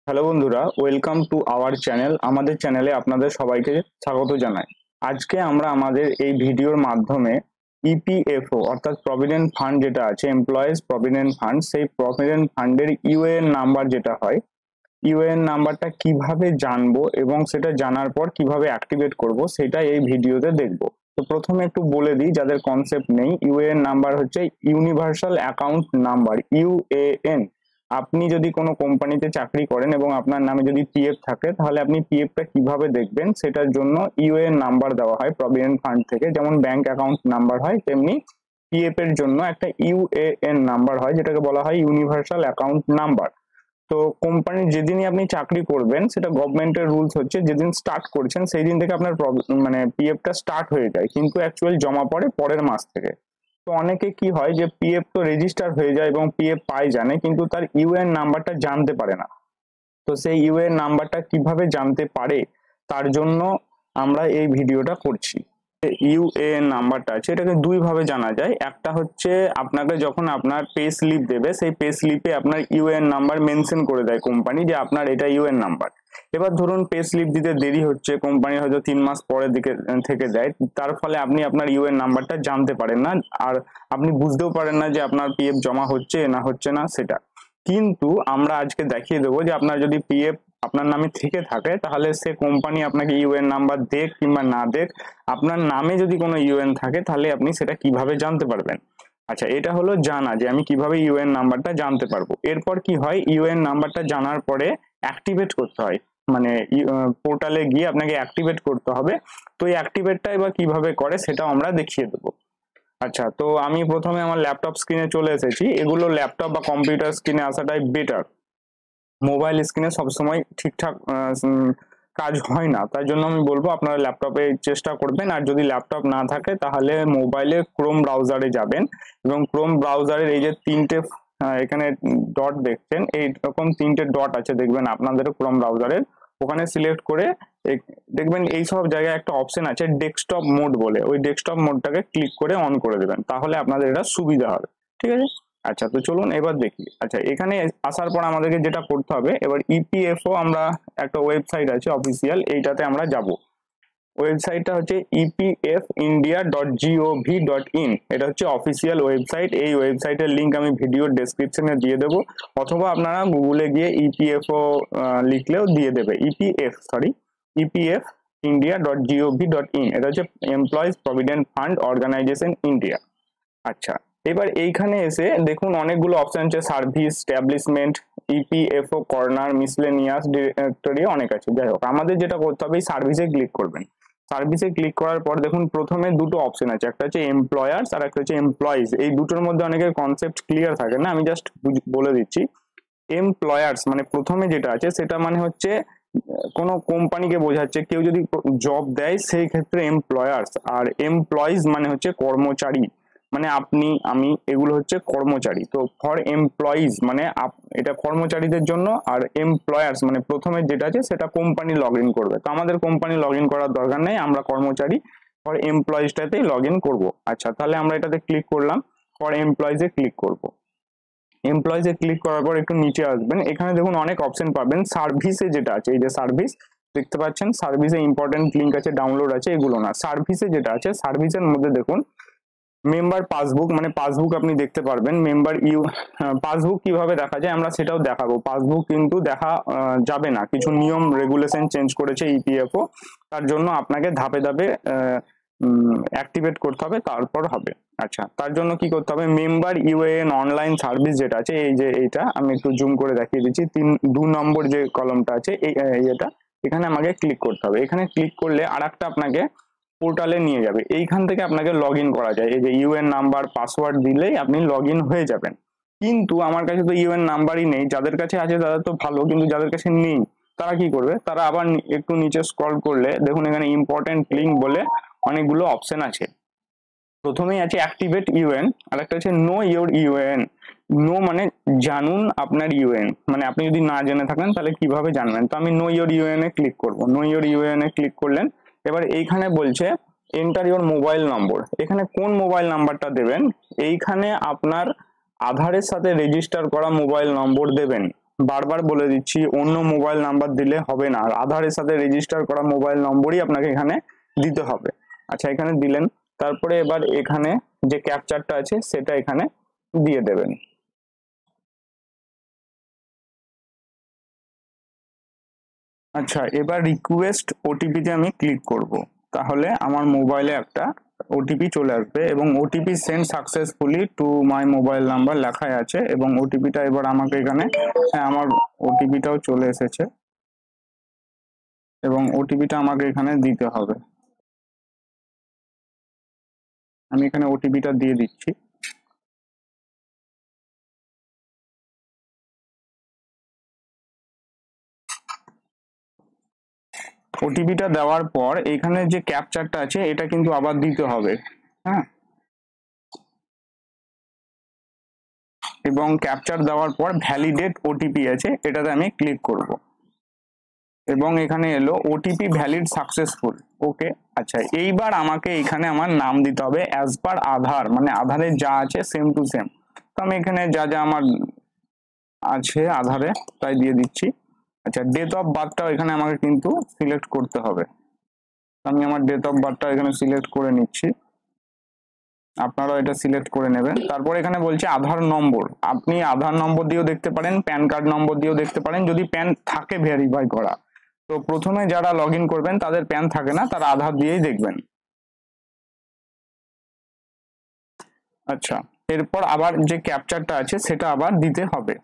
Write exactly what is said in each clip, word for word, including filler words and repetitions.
Hello বন্ধুরা, welcome to our channel. আমাদের চ্যানেলে আপনাদের সবাইকে স্বাগত জানাই। আজকে আমরা আমাদের এই ভিডিওর মাধ্যমে ইপিএফও অর্থাৎ প্রভিডেন্ট ফান্ড যেটা আছে, এমপ্লয়িজ প্রভিডেন্ট ফান্ড, সেই প্রভিডেন্ট ফান্ডের ইউএএন নাম্বার যেটা হয়, ইউএএন নাম্বারটা কিভাবে জানবো এবং সেটা জানার পর কিভাবে অ্যাক্টিভেট করব সেটা এই ভিডিওতে দেখবো। তো প্রথমে একটু বলে দিই যাদের কনসেপ্ট নেই, ইউএএন নাম্বার হচ্ছে ইউনিভার্সাল অ্যাকাউন্ট নাম্বার, ইউএএন। আপনি যদি কোনো কোম্পানিতে চাকরি করেন এবং আপনার নামে যদি পিএফ থাকে, তাহলে আপনি পিএফটা কিভাবে দেখবেন সেটার জন্য ইউএএন নাম্বার দেওয়া হয় প্রভিডেন্ট ফান্ড থেকে। যেমন ব্যাংক অ্যাকাউন্ট নাম্বার হয়, তেমনি পিএফ এর জন্য একটা ইউএএন নাম্বার হয়, যেটাকে বলা হয় ইউনিভার্সাল অ্যাকাউন্ট নাম্বার। তো কোম্পানির যেদিনই আপনি চাকরি করবেন, সেটা গভর্নমেন্টের রুলস হচ্ছে যেদিন স্টার্ট করছেন সেই দিন থেকে আপনার মানে পিএফটা স্টার্ট হয়ে যায়, কিন্তু অ্যাকচুয়াল জমা পড়ে পরের মাস থেকে। তো অনেকে কি হয় যে পিএফ তো রেজিস্টার হয়ে যায় এবং পিএফ পাই জানে, কিন্তু তার ইউএন নাম্বারটা জানতে পারে না। তো সেই ইউএন নাম্বারটা কিভাবে জানতে পারে, তার জন্য আমরা এই ভিডিওটা করছি। ইউএএন নাম্বারটা আছে, এটাকে দুই ভাবে জানা যায়। একটা হচ্ছে আপনাকে যখন আপনার পে স্লিপ দেবে, সেই পে স্লিপে আপনার ইউএএন নাম্বার মেনশন করে দেয় কোম্পানি যে আপনার এটা ইউএএন নাম্বার। এবার ধরুন পে স্লিপ দিতে দেরি হচ্ছে, কোম্পানি হয়তো তিন মাস পরের দিকে থেকে দেয়, তার ফলে আপনি আপনার ইউএএন নাম্বারটা জানতে পারেন না, আর আপনি বুঝতেও পারেন না যে আপনার পিএফ জমা হচ্ছে না হচ্ছে না সেটা। কিন্তু আমরা আজকে দেখিয়ে দেবো যে আপনার যদি পিএফ আপনার নামে থেকে থাকে, তাহলে সে কোম্পানি আপনাকে ইউএন নাম্বার দেখ কিংবা না দেখ, আপনার নামে যদি কোনো ইউএন থাকে তাহলে আপনি সেটা কিভাবে জানতে পারবেন। আচ্ছা, এটা হলো জানা যে আমি কিভাবে ইউএন নাম্বারটা জানতে পারবো। এরপর কি হয়, ইউএন নাম্বারটা জানার পরে অ্যাক্টিভেট করতে হয়, মানে পোর্টালে গিয়ে আপনাকে অ্যাক্টিভেট করতে হবে। তো এই অ্যাক্টিভেটটা এবার কিভাবে করে সেটাও আমরা দেখিয়ে দেবো। আচ্ছা, তো আমি প্রথমে আমার ল্যাপটপ স্ক্রিনে চলে এসেছি। এগুলো ল্যাপটপ বা কম্পিউটার স্ক্রিনে আসাটাই বেটার, মোবাইল স্ক্রিনে সবসময় ঠিকঠাক কাজ হয় না। তাই জন্য আমি বলবো আপনারা ল্যাপটপে চেষ্টা করবেন, আর যদি ল্যাপটপ না থাকে তাহলে মোবাইলে ক্রোম ব্রাউজারে যাবেন এবং ক্রোম ব্রাউজারের এই যে তিনটে এখানে ডট দেখছেন, এইরকম তিনটে ডট আছে দেখবেন আপনাদের ক্রোম ব্রাউজারের, ওখানে সিলেক্ট করে দেখবেন এই সব জায়গায় একটা অপশন আছে ডেস্কটপ মোড বলে, ওই ডেস্কটপ মোডটাকে ক্লিক করে অন করে দেবেন, তাহলে আপনাদের এটা সুবিধা হবে। ঠিক আছে, আচ্ছা তো চলুন এবার দেখি। আচ্ছা, এখানে আসার পর আমাদেরকে যেটা করতে হবে, এবার ইপিএফও আমরা একটা ওয়েবসাইট আছে অফিসিয়াল, এইটাতে আমরা যাব। ওয়েবসাইটটা হচ্ছে EPF India dot gov dot in, এটা হচ্ছে অফিসিয়াল ওয়েবসাইট। এই ওয়েবসাইটের লিঙ্ক আমি ভিডিওর ডেসক্রিপশনে দিয়ে দেবো, অথবা আপনারা গুগলে গিয়ে ইপিএফও লিখলেও দিয়ে দেবে। EPF sorry EPF India dot gov dot in, এটা হচ্ছে employees provident fund organisation India. আচ্ছা, এবার এইখানে এসে দেখুন অনেকগুলো অপশন আছে, service, establishment, EPFO corner, miscellaneous, directory, অনেক আছে। যাই হোক, আমাদের যেটা করতে হবে এই সার্ভিসে ক্লিক করবেন। সার্ভিসে ক্লিক করার পর দেখুন প্রথমে দুটো অপশন আছে, একটা হচ্ছে এমপ্লয়ার্স আর একটা হচ্ছে এমপ্লয়িজ। এই দুটোর মধ্যে অনেকের কনসেপ্ট ক্লিয়ার থাকে না, আমি জাস্ট বলে দিচ্ছি। এমপ্লয়ার্স মানে প্রথমে যেটা আছে সেটা মানে হচ্ছে কোনো কোম্পানিকে বোঝাচ্ছে, কেউ যদি জব দেয় সেই ক্ষেত্রে এমপ্লয়ার্স। আর এমপ্লয়িজ মানে হচ্ছে কর্মচারী, মানে আপনি আমি, এগুলো হচ্ছে কর্মচারী। তো ফর এমপ্লয়িজ মানে এটা কর্মচারীদের জন্য, আর এমপ্লয়ার্স মানে প্রথমে যেটা আছে সেটা কোম্পানি লগ ইন করবে। তো আমাদের কোম্পানি লগ ইন করার দরকার নেই, আমরা কর্মচারী, ফর এমপ্লয়িজটাতেই লগ ইন করবো। আচ্ছা, তাহলে আমরা এটাতে ক্লিক করলাম, ফর এমপ্লয়িজে ক্লিক করবো। এমপ্লয়িজে ক্লিক করার পর একটু নিচে আসবেন, এখানে দেখুন অনেক অপশন পাবেন। সার্ভিসে যেটা আছে, এই যে সার্ভিস দেখতে পাচ্ছেন, সার্ভিসে ইম্পর্টেন্ট লিঙ্ক আছে, ডাউনলোড আছে, এগুলো না। সার্ভিসে যেটা আছে, সার্ভিসের মধ্যে দেখুন মেম্বার পাসবুক, মানে পাসবুক আপনি দেখতে পারবেন। মেম্বার ইউ পাসবুক কিভাবে দেখা যায় আমরা সেটাও দেখাবো। পাসবুক কিন্তু দেখা যাবে না, কিছু নিয়ম রেগুলেশন চেঞ্জ করেছে ইপিএফও, তার জন্য আপনাকে ধাপে ধাপে অ্যাক্টিভেট করতে হবে, তারপর হবে। আচ্ছা, তার জন্য কি করতে হবে, মেম্বার ইউএএন অনলাইন সার্ভিস যেটা আছে, এই যে এইটা আমি একটু জুম করে দেখিয়ে দিচ্ছি, তিন দু নম্বর যে কলমটা আছে এই এটা, এখানে আমাকে ক্লিক করতে হবে। এখানে ক্লিক করলে আর একটা আপনাকে পোর্টালে নিয়ে যাবে, এইখান থেকে আপনাকে লগ ইন করা যায়। এই যে ইউএন নাম্বার পাসওয়ার্ড দিলেই আপনি লগ ইন হয়ে যাবেন। কিন্তু আমার কাছে তো ইউএন নাম্বারই নেই, যাদের কাছে আছে তাদের তো ভালো, কিন্তু যাদের কাছে নেই তারা কি করবে, তারা আবার একটু নিচে স্ক্রল করলে দেখুন এখানে ইম্পর্টেন্ট লিঙ্ক বলে অনেকগুলো অপশন আছে। প্রথমেই আছে অ্যাক্টিভেট ইউএন, আর একটা হচ্ছে নো ইউর ইউএন। নো মানে জানুন আপনার ইউএন, মানে আপনি যদি না জেনে থাকেন তাহলে কিভাবে জানবেন। তো আমি নো ইউর ইউএন এ ক্লিক করব। নো ইউর ইউএন এ ক্লিক করলেন, এবার এইখানে বলছে এন্টার ইউর মোবাইল নম্বর। এখানে কোন মোবাইল নাম্বারটা দেবেন, এইখানে আপনার আধারের সাথে রেজিস্টার করা মোবাইল নম্বর দেবেন। বারবার বলে দিচ্ছি, অন্য মোবাইল নাম্বার দিলে হবে না, আধারের সাথে রেজিস্টার করা মোবাইল নম্বরই আপনাকে এখানে দিতে হবে। আচ্ছা, এখানে দিলেন, তারপরে এবার এখানে যে ক্যাপচারটা আছে সেটা এখানে দিয়ে দেবেন। আচ্ছা, এবার রিকোয়েস্ট ওটিপিতে আমি ক্লিক করব, তাহলে আমার মোবাইলে একটা ওটিপি চলে আসবে এবং OTP send successfully to my mobile number লেখাই আছে এবং ওটিপিটা এবার আমাকে এখানে, হ্যাঁ আমার ওটিপিটাও চলে এসেছে এবং ওটিপিটা আমাকে এখানে দিতে হবে। আমি এখানে ওটিপিটা দিয়ে দিচ্ছি। ওটিপিটা দেওয়ার পর এখানে যে ক্যাপচারটা আছে এটা কিন্তু আবার দিতে হবে, হ্যাঁ, এবং ক্যাপচার দেওয়ার পর ভ্যালিডেট ওটিপি আছে, এটাতে আমি ক্লিক করব এবং এখানে এলো ওটিপি ভ্যালিড সাকসেসফুল। ওকে, আচ্ছা এইবার আমাকে এখানে আমার নাম দিতে হবে অ্যাজ পার আধার, মানে আধারে যা আছে সেম টু সেম। তো আমি এখানে যা যা আমার আছে আধারে তাই দিয়ে দিচ্ছি। আচ্ছা, ডেট অফ বার্থটাও এখানে আমাকে কিন্তু সিলেক্ট করতে হবে। আমি আমার ডেট অফ বার্থটা এখানে সিলেক্ট করে নিচ্ছি, আপনারাও এটা সিলেক্ট করে নেবেন। তারপর এখানে বলছে আধার নম্বর, আপনি আধার নম্বর দিয়েও দেখতে পারেন, প্যান কার্ড নম্বর দিয়েও দেখতে পারেন, যদি প্যান থাকে ভেরিফাই করা। তো প্রথমে যারা লগ ইন করবেন তাদের প্যান থাকে না, তারা আধার দিয়েই দেখবেন। আচ্ছা, এরপর আবার যে ক্যাপচারটা আছে সেটা আবার দিতে হবে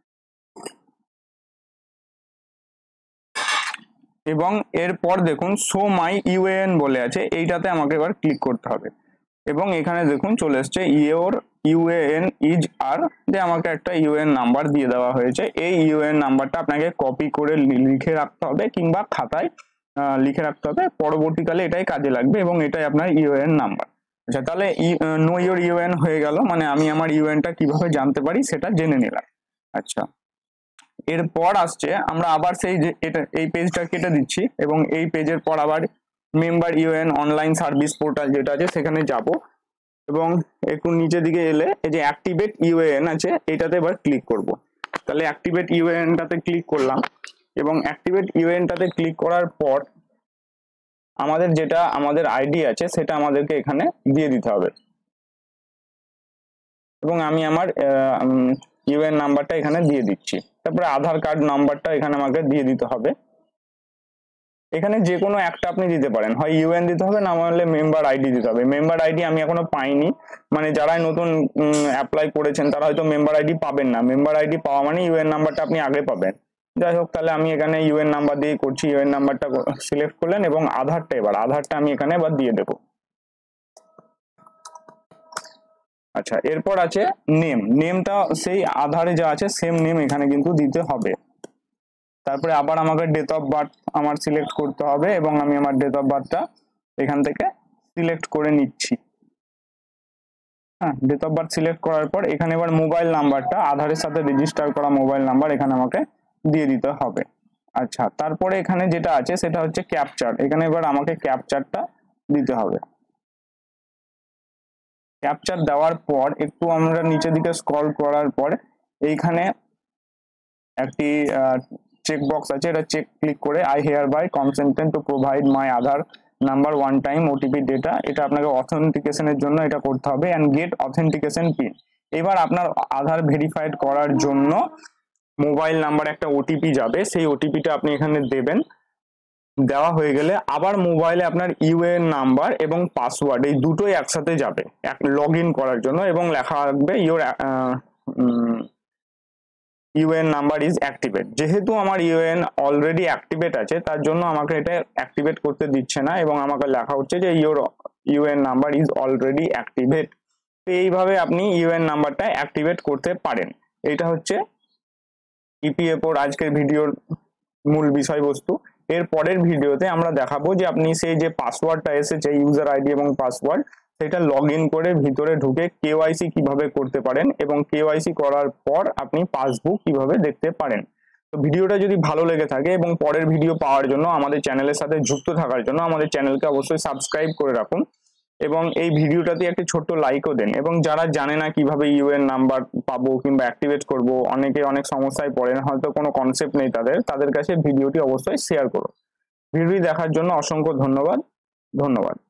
এবং এরপর দেখুন শো মাই ইউএএন বলে আছে, এইটাতে আমাকে এবার ক্লিক করতে হবে এবং এখানে দেখুন চলে এসছে ইওর ইউএএন ইজ আর, যে আমাকে একটা ইউএএন নাম্বার দিয়ে দেওয়া হয়েছে। এই ইউএএন নাম্বারটা আপনাকে কপি করে লিখে রাখতে হবে কিংবা খাতায় লিখে রাখতে হবে, পরবর্তীকালে এটাই কাজে লাগবে এবং এটাই আপনার ইউএএন নাম্বার। আচ্ছা, তাহলে নো ইওর ইউএএন হয়ে গেল, মানে আমি আমার ইউএএনটা কিভাবে জানতে পারি সেটা জেনে নিলাম। আচ্ছা, এরপর আসছে আমরা আবার সেই যে এটা এই পেজটা কেটে দিচ্ছি এবং এই পেজের পর আবার member UAN online service portal যেটা আছে সেখানে যাব এবং একটু নিচের দিকে এলে এই যে অ্যাক্টিভেট ইউএএন আছে এটাতে এবার ক্লিক করব। তাহলে অ্যাক্টিভেট ইউএএনটাতে ক্লিক করলাম এবং অ্যাক্টিভেট ইউএএনটাতে ক্লিক করার পর আমাদের যেটা আমাদের আইডি আছে সেটা আমাদেরকে এখানে দিয়ে দিতে হবে এবং আমি আমার ইউএএন নাম্বারটা এখানে দিয়ে দিচ্ছি। তারপরে আধার কার্ড নাম্বারটা এখানে আমাকে দিয়ে দিতে হবে। এখানে যে কোনো একটা আপনি দিতে পারেন, হয় ইউএন দিতে হবে, না হলে মেম্বার আইডি দিতে হবে। মেম্বার আইডি আমি এখনো পাইনি, মানে যারা নতুন অ্যাপ্লাই করেছেন তারা হয়তো মেম্বার আইডি পাবেন না। মেম্বার আইডি পাওয়া মানে ইউএন নাম্বারটা আপনি আগে পাবেন। যাই হোক, তাহলে আমি এখানে ইউএন নাম্বার দিয়ে করছি, ইউএন নাম্বারটা সিলেক্ট করলেন এবং আধারটা এবার আধারটা আমি এখানে এবার দিয়ে দেবো। আচ্ছা, এরপর আছে নেম, নেমটা সেই আধারে যা আছে সেম নেম এখানে কিন্তু দিতে হবে। তারপরে আবার আমাকে ডেট অফ বার্থ আমার সিলেক্ট করতে হবে এবং আমি আমার ডেট অফ বার্থটা এখান থেকে সিলেক্ট করে নিচ্ছি। হ্যাঁ, ডেট অফ বার্থ সিলেক্ট করার পর এখানে এবার মোবাইল নাম্বারটা আধারের সাথে রেজিস্টার করা মোবাইল নাম্বার এখানে আমাকে দিয়ে দিতে হবে। আচ্ছা, তারপরে এখানে যেটা আছে সেটা হচ্ছে ক্যাপচার, এখানে এবার আমাকে ক্যাপচারটা দিতে হবে। ক্যাপচার দেওয়ার পর একটু আমরা নিচের দিকে স্ক্রল করার পর এইখানে একটি চেক বক্স আছে, এটা চেক ক্লিক করে I hereby consent to provide my Aadhaar number one time OTP data, এটা আপনাকে অথেন্টিকেশনের জন্য এটা করতে হবে অ্যান্ড গেট অথেন্টিকেশন পিন। এবার আপনার আধার ভেরিফাইড করার জন্য মোবাইল নাম্বার একটা ওটিপি যাবে, সেই ওটিপিটা আপনি এখানে দেবেন। দেওয়া হয়ে গেলে আবার মোবাইলে আপনার ইউএএন নাম্বার এবং পাসওয়ার্ড এই দুটোই একসাথে যাবে লগ ইন করার জন্য এবং লেখা রাখবে your UAN number is activate. যেহেতু আমার ইউএএন অলরেডি অ্যাক্টিভেট আছে তার জন্য আমাকে এটা অ্যাক্টিভেট করতে দিচ্ছে না এবং আমাকে লেখা হচ্ছে যে your UAN number is already activate. তো এইভাবে আপনি ইউএএন নাম্বারটা অ্যাক্টিভেট করতে পারেন। এটা হচ্ছে ইপিএফওর আজকের ভিডিওর মূল বিষয়বস্তু। এর পরের ভিডিওতে আমরা দেখাবো যে আপনি সেই যে পাসওয়ার্ডটা এসেছে ইউজার আইডি এবং পাসওয়ার্ড সেটা লগ ইন করে ভিতরে ঢুকে কেওয়াইসি কিভাবে করতে পারেন এবং কেওয়াইসি করার পর আপনি পাসবুক কিভাবে দেখতে পারেন। তো ভিডিওটা যদি ভালো লেগে থাকে এবং পরের ভিডিও পাওয়ার জন্য আমাদের চ্যানেলের সাথে যুক্ত থাকার জন্য আমাদের চ্যানেলকে অবশ্যই সাবস্ক্রাইব করে রাখুন এবং এই ভিডিওটাতে একটি ছোট্ট লাইকও দেন। এবং যারা জানে না কিভাবে ইউএন নাম্বার পাবো কিংবা অ্যাক্টিভেট করব, অনেকে অনেক সমস্যায় পড়েন, হয়তো কোনো কনসেপ্ট নেই তাদের তাদের কাছে ভিডিওটি অবশ্যই শেয়ার করো। ভিডিওটি দেখার জন্য অসংখ্য ধন্যবাদ। ধন্যবাদ।